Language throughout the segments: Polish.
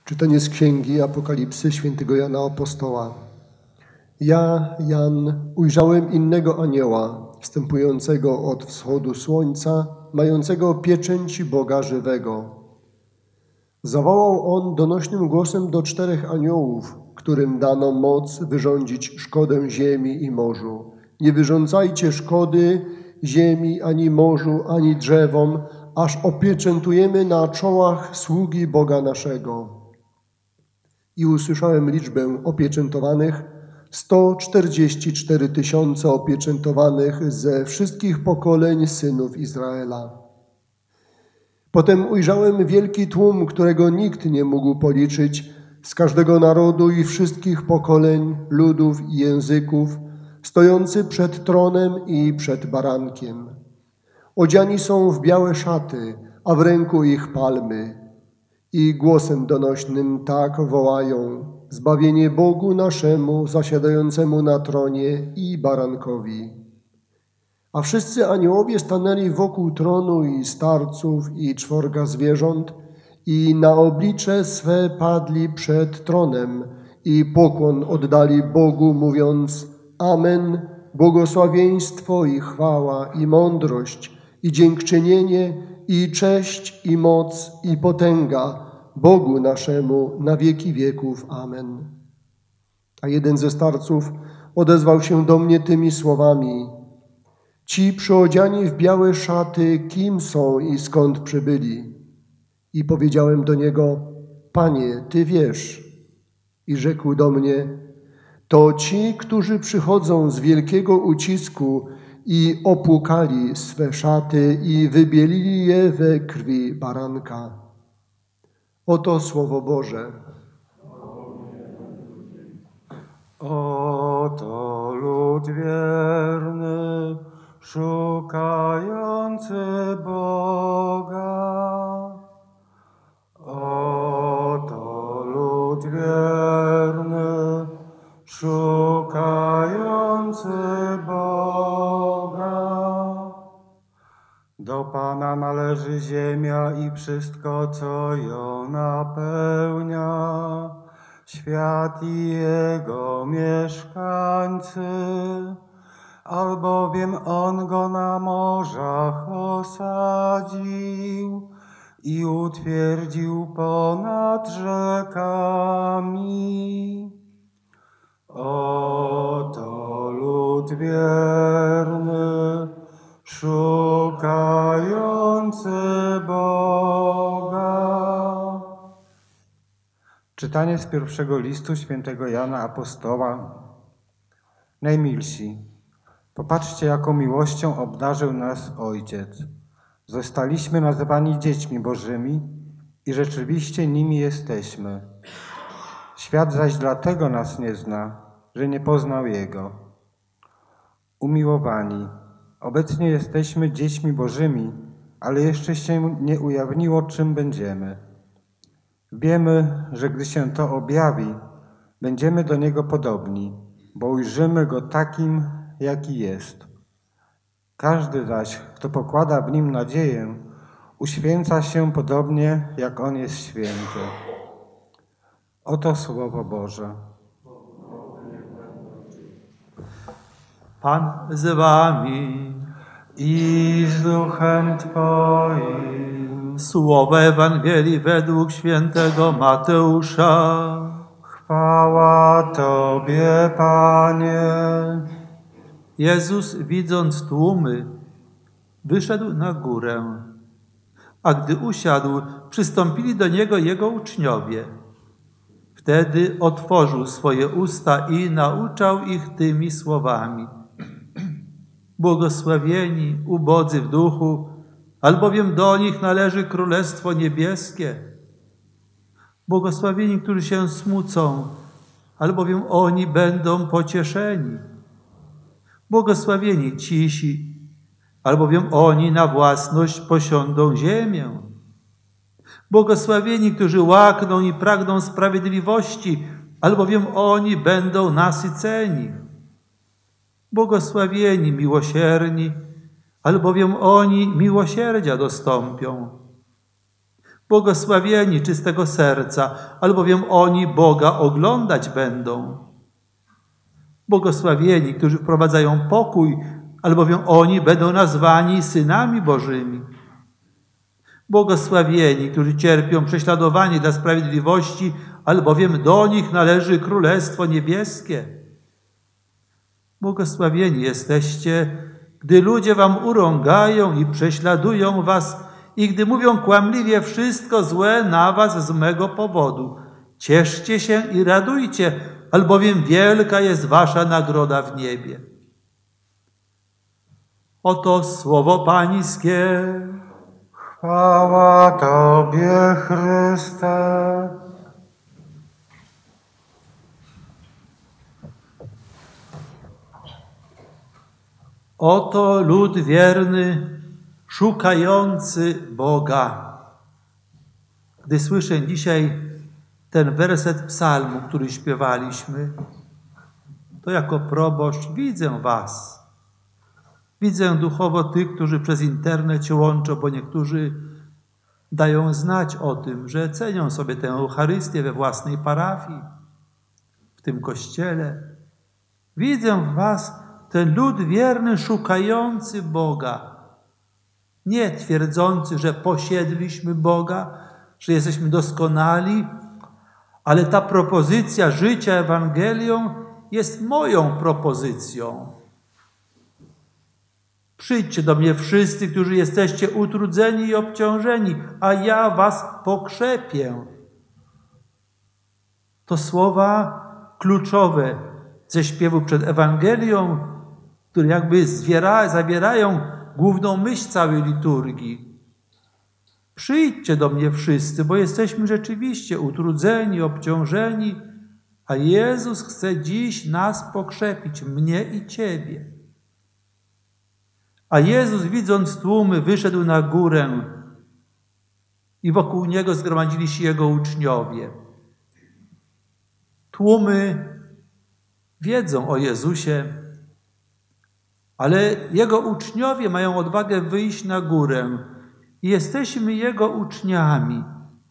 Czytanie z Księgi Apokalipsy świętego Jana Apostoła. Ja, Jan, ujrzałem innego anioła, wstępującego od wschodu słońca, mającego pieczęci Boga żywego. Zawołał on donośnym głosem do 4 aniołów, którym dano moc wyrządzić szkodę ziemi i morzu. Nie wyrządzajcie szkody ziemi, ani morzu, ani drzewom, aż opieczętujemy na czołach sługi Boga naszego. I usłyszałem liczbę opieczętowanych, 144 000 opieczętowanych ze wszystkich pokoleń synów Izraela. Potem ujrzałem wielki tłum, którego nikt nie mógł policzyć, z każdego narodu i wszystkich pokoleń, ludów i języków, stojący przed tronem i przed barankiem. Odziani są w białe szaty, a w ręku ich palmy. I głosem donośnym tak wołają: zbawienie Bogu naszemu, zasiadającemu na tronie i barankowi. A wszyscy aniołowie stanęli wokół tronu i starców i 4 zwierząt i na oblicze swe padli przed tronem i pokłon oddali Bogu, mówiąc: Amen, błogosławieństwo i chwała i mądrość i dziękczynienie i cześć i moc i potęga Bogu naszemu na wieki wieków. Amen. A jeden ze starców odezwał się do mnie tymi słowami: Ci przyodziani w białe szaty, kim są i skąd przybyli? I powiedziałem do niego: Panie, Ty wiesz. I rzekł do mnie: To ci, którzy przychodzą z wielkiego ucisku i opłukali swe szaty i wybielili je we krwi baranka. Oto Słowo Boże. Oto lud wierny, szukający Boga. Oto lud wierny, szukający Boga. Do Pana należy ziemia i wszystko, co ją napełnia, świat i jego mieszkańcy, albowiem On go na morzach osadził i utwierdził ponad rzekami. Oto lud wierny, szukający Boga. Czytanie z pierwszego listu świętego Jana Apostoła. Najmilsi, popatrzcie, jaką miłością obdarzył nas Ojciec. Zostaliśmy nazwani dziećmi Bożymi i rzeczywiście nimi jesteśmy. Świat zaś dlatego nas nie zna, że nie poznał Jego. Umiłowani, obecnie jesteśmy dziećmi Bożymi, ale jeszcze się nie ujawniło, czym będziemy. Wiemy, że gdy się to objawi, będziemy do Niego podobni, bo ujrzymy Go takim, jaki jest. Każdy zaś, kto pokłada w Nim nadzieję, uświęca się podobnie, jak On jest święty. Oto Słowo Boże. Pan z wami I z duchem Twoim. Słowo Ewangelii według świętego Mateusza. Chwała Tobie, Panie. Jezus, widząc tłumy, wyszedł na górę, a gdy usiadł, przystąpili do Niego Jego uczniowie. Wtedy otworzył swoje usta i nauczał ich tymi słowami: Błogosławieni ubodzy w duchu, albowiem do nich należy Królestwo Niebieskie. Błogosławieni, którzy się smucą, albowiem oni będą pocieszeni. Błogosławieni cisi, albowiem oni na własność posiądą ziemię. Błogosławieni, którzy łakną i pragną sprawiedliwości, albowiem oni będą nasyceni. Błogosławieni miłosierni, albowiem oni miłosierdzia dostąpią. Błogosławieni czystego serca, albowiem oni Boga oglądać będą. Błogosławieni, którzy wprowadzają pokój, albowiem oni będą nazwani synami Bożymi. Błogosławieni, którzy cierpią prześladowanie dla sprawiedliwości, albowiem do nich należy Królestwo Niebieskie. Błogosławieni jesteście, gdy ludzie wam urągają i prześladują was i gdy mówią kłamliwie wszystko złe na was z mego powodu. Cieszcie się i radujcie, albowiem wielka jest wasza nagroda w niebie. Oto słowo Pańskie. Chwała Tobie, Chryste. Oto lud wierny, szukający Boga. Gdy słyszę dzisiaj ten werset psalmu, który śpiewaliśmy, to jako proboszcz widzę was. Widzę duchowo tych, którzy przez internet się łączą, bo niektórzy dają znać o tym, że cenią sobie tę Eucharystię we własnej parafii, w tym kościele. Widzę w was ten lud wierny, szukający Boga. Nie twierdzący, że posiedliśmy Boga, że jesteśmy doskonali, ale ta propozycja życia Ewangelią jest moją propozycją. Przyjdźcie do mnie wszyscy, którzy jesteście utrudzeni i obciążeni, a ja was pokrzepię. To słowa kluczowe ze śpiewu przed Ewangelią, które jakby zawierają główną myśl całej liturgii. Przyjdźcie do mnie wszyscy, bo jesteśmy rzeczywiście utrudzeni, obciążeni, a Jezus chce dziś nas pokrzepić, mnie i ciebie. A Jezus, widząc tłumy, wyszedł na górę i wokół Niego zgromadzili się Jego uczniowie. Tłumy wiedzą o Jezusie, ale Jego uczniowie mają odwagę wyjść na górę i jesteśmy Jego uczniami.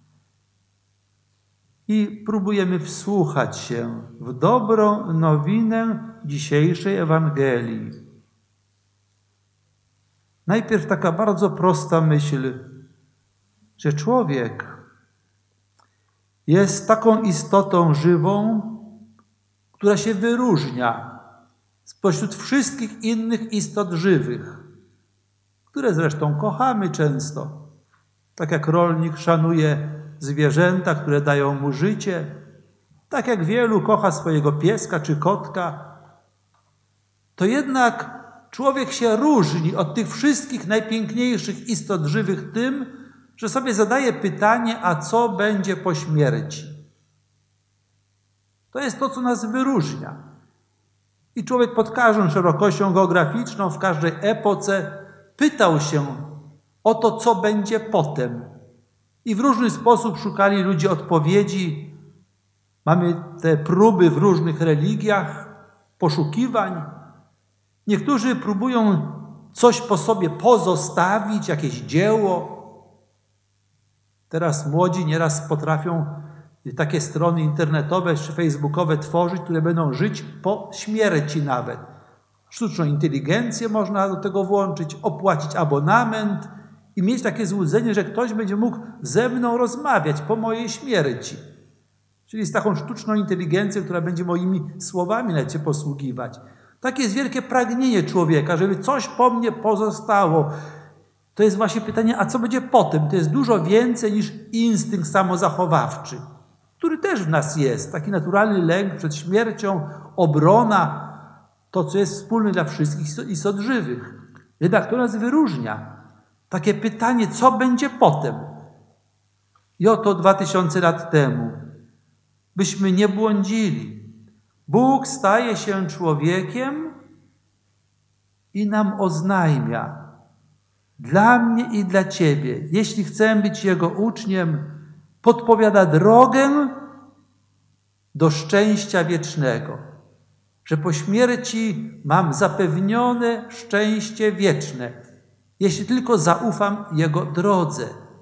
I próbujemy wsłuchać się w dobrą nowinę dzisiejszej Ewangelii. Najpierw taka bardzo prosta myśl, że człowiek jest taką istotą żywą, która się wyróżnia spośród wszystkich innych istot żywych, które zresztą kochamy często. Tak jak rolnik szanuje zwierzęta, które dają mu życie, tak jak wielu kocha swojego pieska czy kotka, to jednak człowiek się różni od tych wszystkich najpiękniejszych istot żywych tym, że sobie zadaje pytanie, a co będzie po śmierci? To jest to, co nas wyróżnia. I człowiek pod każdą szerokością geograficzną, w każdej epoce pytał się o to, co będzie potem. I w różny sposób szukali ludzie odpowiedzi. Mamy te próby w różnych religiach, poszukiwań. Niektórzy próbują coś po sobie pozostawić, jakieś dzieło. Teraz młodzi nieraz potrafią takie strony internetowe czy facebookowe tworzyć, które będą żyć po śmierci nawet. Sztuczną inteligencję można do tego włączyć, opłacić abonament i mieć takie złudzenie, że ktoś będzie mógł ze mną rozmawiać po mojej śmierci. Czyli z taką sztuczną inteligencją, która będzie moimi słowami nawet się posługiwać. Takie jest wielkie pragnienie człowieka, żeby coś po mnie pozostało. To jest właśnie pytanie, a co będzie potem? To jest dużo więcej niż instynkt samozachowawczy, który też w nas jest. Taki naturalny lęk przed śmiercią, obrona, to, co jest wspólne dla wszystkich istot żywych. Jednak to nas wyróżnia. Takie pytanie, co będzie potem? I oto 2000 lat temu, byśmy nie błądzili. Bóg staje się człowiekiem i nam oznajmia, dla mnie i dla ciebie, jeśli chcę być Jego uczniem, podpowiada drogę do szczęścia wiecznego. Że po śmierci mam zapewnione szczęście wieczne, jeśli tylko zaufam Jego drodze.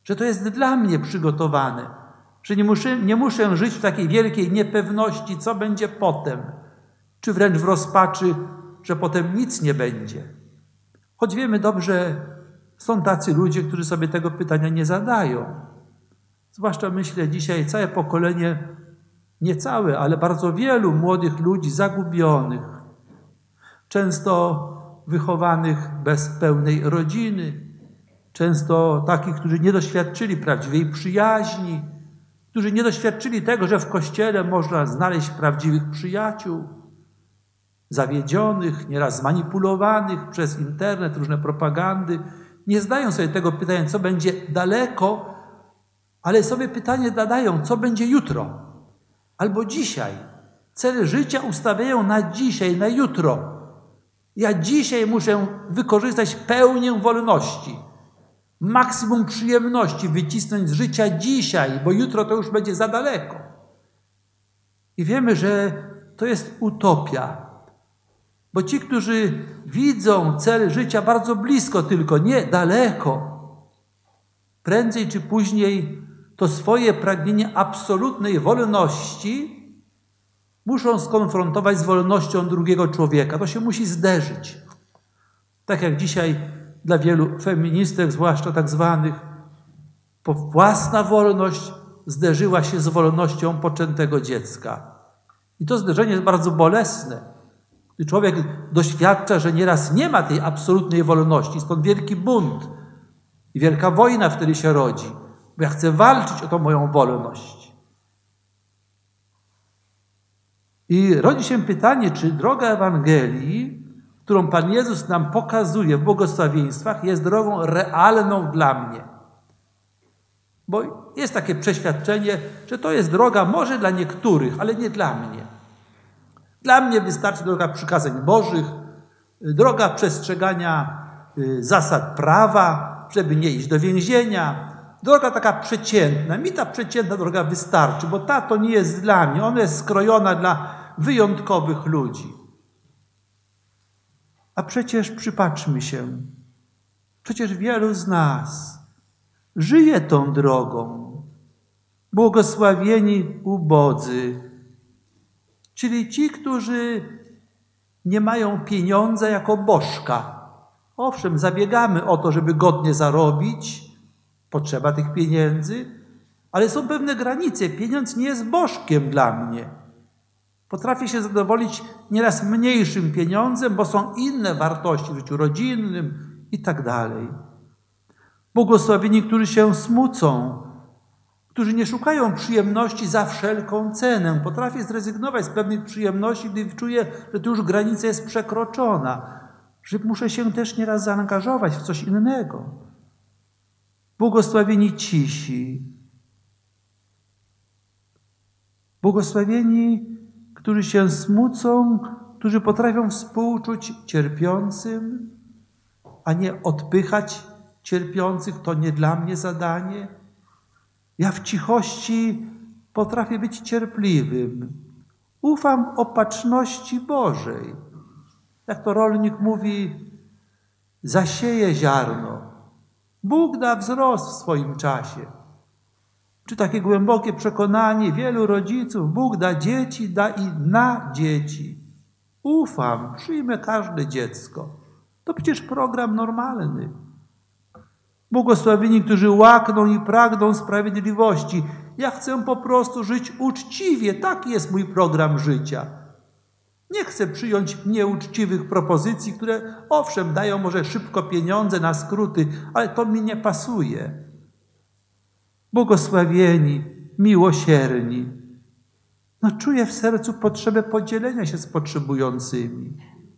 że to jest dla mnie przygotowane, że nie muszę żyć w takiej wielkiej niepewności, co będzie potem, czy wręcz w rozpaczy, że potem nic nie będzie. Choć wiemy dobrze, są tacy ludzie, którzy sobie tego pytania nie zadają. Zwłaszcza myślę dzisiaj całe pokolenie, nie całe, ale bardzo wielu młodych ludzi zagubionych, często wychowanych bez pełnej rodziny, często takich, którzy nie doświadczyli prawdziwej przyjaźni, którzy nie doświadczyli tego, że w Kościele można znaleźć prawdziwych przyjaciół, zawiedzionych, nieraz zmanipulowanych przez internet, różne propagandy. Nie zdają sobie tego pytania, co będzie daleko, ale sobie pytanie zadają, co będzie jutro albo dzisiaj. Cele życia ustawiają na dzisiaj, na jutro. Ja dzisiaj muszę wykorzystać pełnię wolności, maksimum przyjemności wycisnąć z życia dzisiaj, bo jutro to już będzie za daleko. I wiemy, że to jest utopia, bo ci, którzy widzą cel życia bardzo blisko tylko, nie daleko, prędzej czy później to swoje pragnienie absolutnej wolności muszą skonfrontować z wolnością drugiego człowieka. To się musi zderzyć. Tak jak dzisiaj dla wielu feministek, zwłaszcza tak zwanych, własna wolność zderzyła się z wolnością poczętego dziecka. I to zderzenie jest bardzo bolesne. Gdy człowiek doświadcza, że nieraz nie ma tej absolutnej wolności, stąd wielki bunt i wielka wojna wtedy się rodzi, bo ja chcę walczyć o tą moją wolność. I rodzi się pytanie, czy droga Ewangelii, którą Pan Jezus nam pokazuje w błogosławieństwach, jest drogą realną dla mnie. Bo jest takie przeświadczenie, że to jest droga może dla niektórych, ale nie dla mnie. Dla mnie wystarczy droga przykazań Bożych, droga przestrzegania zasad prawa, żeby nie iść do więzienia. Droga taka przeciętna. Mi ta przeciętna droga wystarczy, bo ta to nie jest dla mnie. Ona jest skrojona dla wyjątkowych ludzi. A przecież przypatrzmy się, przecież wielu z nas żyje tą drogą. Błogosławieni ubodzy, czyli ci, którzy nie mają pieniądza jako bożka. Owszem, zabiegamy o to, żeby godnie zarobić, potrzeba tych pieniędzy, ale są pewne granice. Pieniądz nie jest bożkiem dla mnie. Potrafię się zadowolić nieraz mniejszym pieniądzem, bo są inne wartości w życiu rodzinnym i tak dalej. Błogosławieni, którzy się smucą, którzy nie szukają przyjemności za wszelką cenę. Potrafię zrezygnować z pewnych przyjemności, gdy czuję, że tu już granica jest przekroczona, że muszę się też nieraz zaangażować w coś innego. Błogosławieni cisi. Błogosławieni, którzy się smucą, którzy potrafią współczuć cierpiącym, a nie odpychać cierpiących. To nie dla mnie zadanie. Ja w cichości potrafię być cierpliwym. Ufam opatrzności Bożej. Jak to rolnik mówi, zasieje ziarno. Bóg da wzrost w swoim czasie. Czy takie głębokie przekonanie wielu rodziców, Bóg da dzieci, da i na dzieci. Ufam, przyjmę każde dziecko. To przecież program normalny. Błogosławieni, którzy łakną i pragną sprawiedliwości. Ja chcę po prostu żyć uczciwie. Taki jest mój program życia. Nie chcę przyjąć nieuczciwych propozycji, które owszem dają może szybko pieniądze na skróty, ale to mi nie pasuje. Błogosławieni, miłosierni. Czuję w sercu potrzebę podzielenia się z potrzebującymi.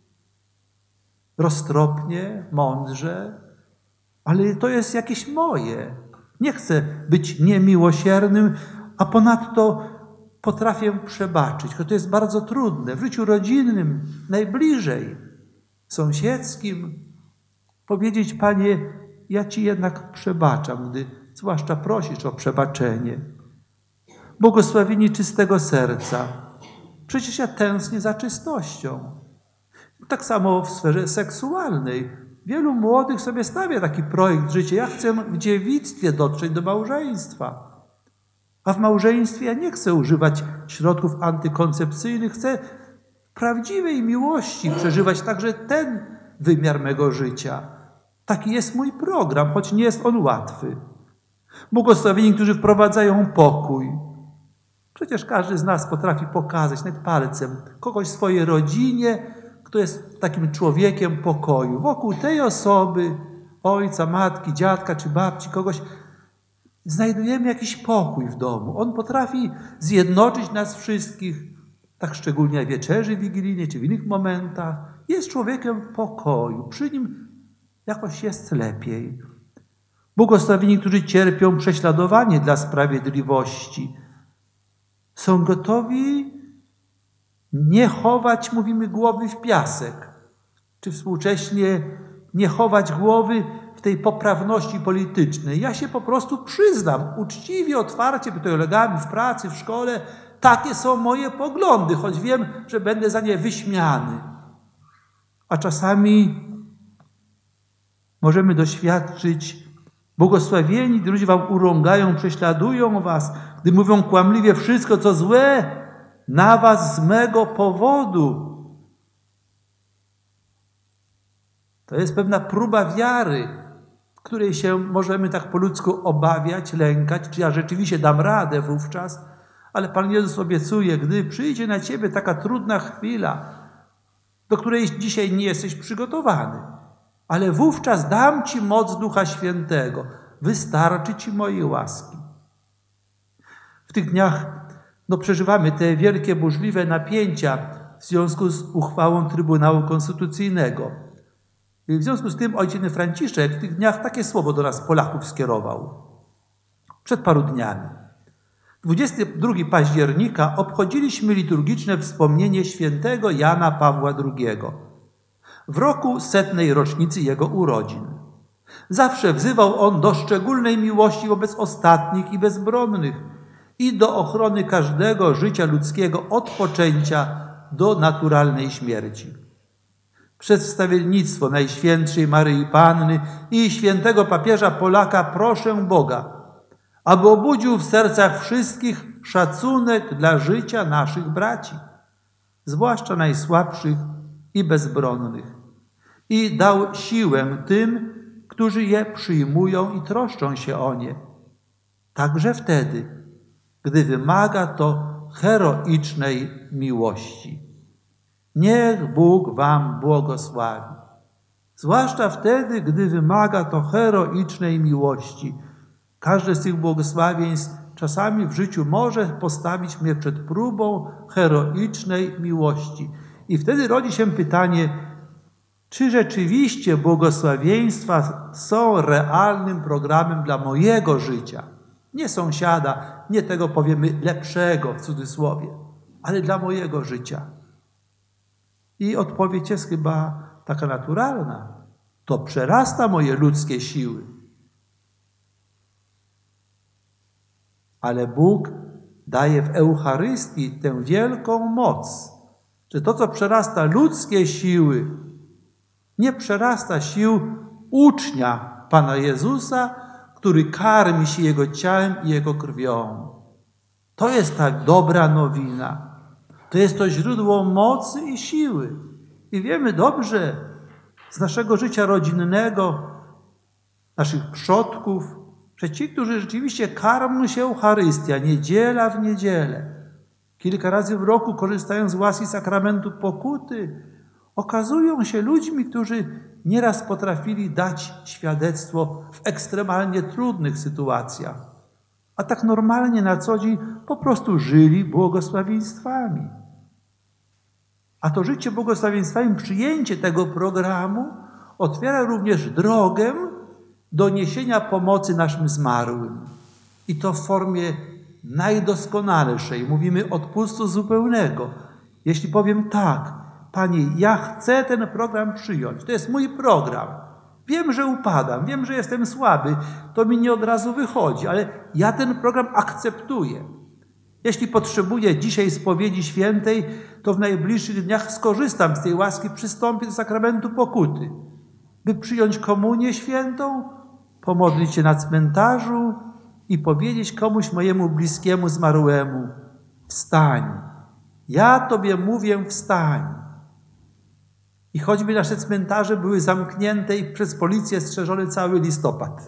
Roztropnie, mądrze, ale to jest jakieś moje. Nie chcę być niemiłosiernym, a ponadto potrafię przebaczyć. To jest bardzo trudne. W życiu rodzinnym, najbliżej, sąsiedzkim, powiedzieć, Panie, ja Ci jednak przebaczam, gdy zwłaszcza prosisz o przebaczenie. Błogosławieni czystego serca. Przecież ja tęsknię za czystością. Tak samo w sferze seksualnej. Wielu młodych sobie stawia taki projekt życia. Ja chcę w dziewictwie dotrzeć do małżeństwa. A w małżeństwie ja nie chcę używać środków antykoncepcyjnych. Chcę prawdziwej miłości przeżywać także ten wymiar mego życia. Taki jest mój program, choć nie jest on łatwy. Błogosławieni, którzy wprowadzają pokój. Przecież każdy z nas potrafi pokazać nawet palcem kogoś w swojej rodzinie, kto jest takim człowiekiem pokoju. Wokół tej osoby, ojca, matki, dziadka czy babci, kogoś, znajdujemy jakiś pokój w domu. On potrafi zjednoczyć nas wszystkich, tak szczególnie na wieczerzy wigilijnej czy w innych momentach. Jest człowiekiem pokoju. Przy nim jakoś jest lepiej. Błogosławieni, którzy cierpią prześladowanie dla sprawiedliwości, są gotowi nie chować, mówimy, głowy w piasek, czy współcześnie nie chować głowy w tej poprawności politycznej. Ja się po prostu przyznam, uczciwie, otwarcie, przed kolegami w pracy, w szkole, takie są moje poglądy, choć wiem, że będę za nie wyśmiany. A czasami możemy doświadczyć: błogosławieni, gdy ludzie wam urągają, prześladują was, gdy mówią kłamliwie wszystko, co złe na was z mego powodu. To jest pewna próba wiary, której się możemy tak po ludzku obawiać, lękać, czy ja rzeczywiście dam radę wówczas, ale Pan Jezus obiecuje, gdy przyjdzie na ciebie taka trudna chwila, do której dzisiaj nie jesteś przygotowany, ale wówczas dam ci moc Ducha Świętego, wystarczy ci mojej łaski. W tych dniach przeżywamy te wielkie, burzliwe napięcia w związku z uchwałą Trybunału Konstytucyjnego. I w związku z tym ojciec Franciszek w tych dniach takie słowo do nas, Polaków, skierował. Przed paru dniami. 22 października obchodziliśmy liturgiczne wspomnienie świętego Jana Pawła II. W roku 100. rocznicy jego urodzin. Zawsze wzywał on do szczególnej miłości wobec ostatnich i bezbronnych i do ochrony każdego życia ludzkiego od poczęcia do naturalnej śmierci. Przez wstawiennictwo Najświętszej Maryi Panny i świętego papieża Polaka proszę Boga, aby obudził w sercach wszystkich szacunek dla życia naszych braci, zwłaszcza najsłabszych i bezbronnych, i dał siłę tym, którzy je przyjmują i troszczą się o nie, także wtedy, gdy wymaga to heroicznej miłości. Niech Bóg wam błogosławi, zwłaszcza wtedy, gdy wymaga to heroicznej miłości. Każde z tych błogosławieństw czasami w życiu może postawić mnie przed próbą heroicznej miłości. I wtedy rodzi się pytanie, czy rzeczywiście błogosławieństwa są realnym programem dla mojego życia? Nie sąsiada, nie tego powiemy lepszego w cudzysłowie, ale dla mojego życia. I odpowiedź jest chyba taka naturalna. To przerasta moje ludzkie siły. Ale Bóg daje w Eucharystii tę wielką moc, że to, co przerasta ludzkie siły, nie przerasta sił ucznia Pana Jezusa, który karmi się Jego ciałem i Jego krwią. To jest ta dobra nowina. To jest to źródło mocy i siły. I wiemy dobrze z naszego życia rodzinnego, naszych przodków, że ci, którzy rzeczywiście karmią się Eucharystia, niedziela w niedzielę, kilka razy w roku korzystają z łaski sakramentu pokuty, okazują się ludźmi, którzy nieraz potrafili dać świadectwo w ekstremalnie trudnych sytuacjach, a tak normalnie na co dzień po prostu żyli błogosławieństwami. A to życie błogosławieństwami, przyjęcie tego programu otwiera również drogę do niesienia pomocy naszym zmarłym. I to w formie najdoskonalszej. Mówimy odpustu zupełnego. Jeśli powiem tak, Panie, ja chcę ten program przyjąć. To jest mój program. Wiem, że upadam, wiem, że jestem słaby. To mi nie od razu wychodzi, ale ja ten program akceptuję. Jeśli potrzebuję dzisiaj spowiedzi świętej, to w najbliższych dniach skorzystam z tej łaski, przystąpię do sakramentu pokuty. by przyjąć komunię świętą, pomodlić się na cmentarzu i powiedzieć komuś mojemu bliskiemu zmarłemu: wstań, ja tobie mówię, wstań. I choćby nasze cmentarze były zamknięte i przez policję strzeżone cały listopad,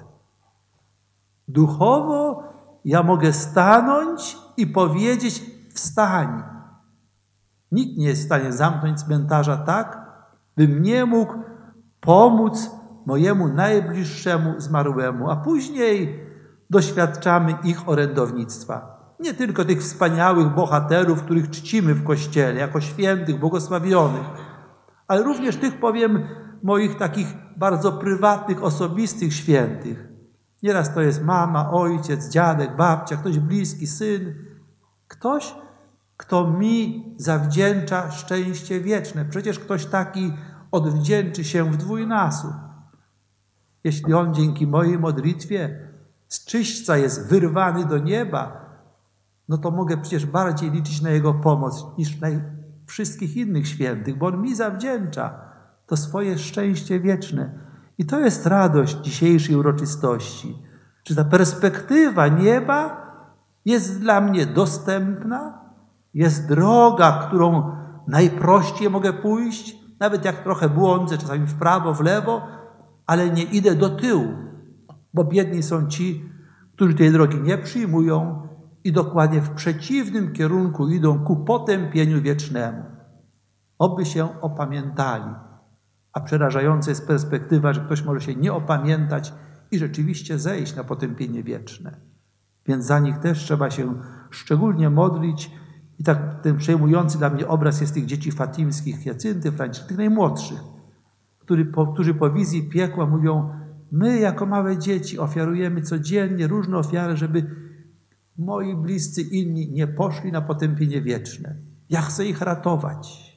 duchowo ja mogę stanąć i powiedzieć: wstań. Nikt nie jest w stanie zamknąć cmentarza tak, bym nie mógł pomóc mojemu najbliższemu zmarłemu, a później doświadczamy ich orędownictwa. Nie tylko tych wspaniałych bohaterów, których czcimy w Kościele jako świętych, błogosławionych, ale również tych, powiem, moich takich bardzo prywatnych, osobistych świętych. Nieraz to jest mama, ojciec, dziadek, babcia, ktoś bliski, syn. Ktoś, kto mi zawdzięcza szczęście wieczne. Przecież ktoś taki odwdzięczy się w dwójnasób. Jeśli on dzięki mojej modlitwie z czyśćca jest wyrwany do nieba, no to mogę przecież bardziej liczyć na jego pomoc niż na wszystkich innych świętych, bo on mi zawdzięcza to swoje szczęście wieczne. I to jest radość dzisiejszej uroczystości, że ta perspektywa nieba jest dla mnie dostępna, jest droga, którą najprościej mogę pójść, nawet jak trochę błądzę, czasami w prawo, w lewo, ale nie idę do tyłu, bo biedni są ci, którzy tej drogi nie przyjmują i dokładnie w przeciwnym kierunku idą ku potępieniu wiecznemu. Oby się opamiętali. A przerażająca jest perspektywa, że ktoś może się nie opamiętać i rzeczywiście zejść na potępienie wieczne. Więc za nich też trzeba się szczególnie modlić. I tak ten przejmujący dla mnie obraz jest tych dzieci fatimskich, Jacynty, Franciszka, tych najmłodszych, którzy po wizji piekła mówią: my jako małe dzieci ofiarujemy codziennie różne ofiary, żeby moi bliscy inni nie poszli na potępienie wieczne. Ja chcę ich ratować.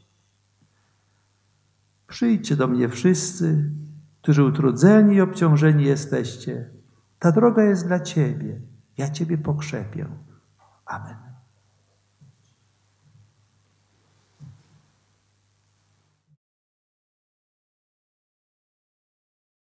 Przyjdźcie do mnie wszyscy, którzy utrudzeni i obciążeni jesteście. Ta droga jest dla ciebie. Ja ciebie pokrzepię. Amen.